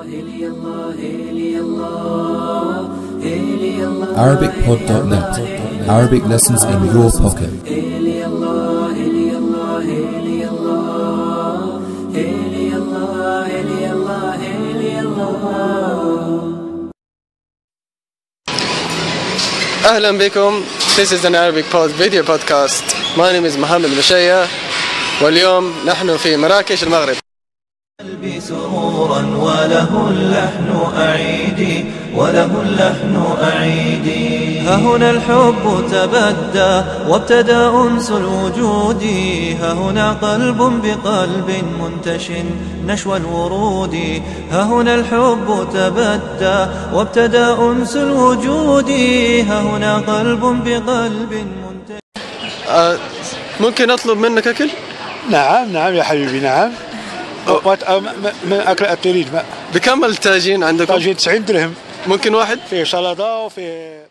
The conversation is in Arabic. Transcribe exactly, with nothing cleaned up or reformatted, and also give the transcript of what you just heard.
arabic pod dot net. Arabic lessons in your pocket. أهلا بكم. This is an Arabic pod video podcast. My name is محمد مشية واليوم نحن في مراكش المغرب. قلبي سرورا وله اللحن أعيدي وله اللحن أعيدي. ها هنا الحب تبدى وابتدى أنس الوجود. ها هنا قلب بقلب منتش نشوى الورود. ها هنا الحب تبدى وابتدى أنس الوجود. ها هنا قلب بقلب منتش. أه ممكن أطلب منك أكل؟ نعم نعم يا حبيبي نعم. من أكل تريد؟ بكم التاجين عندكم؟ تاجين تسعين درهم. ممكن واحد؟ فيه سلطة وفيه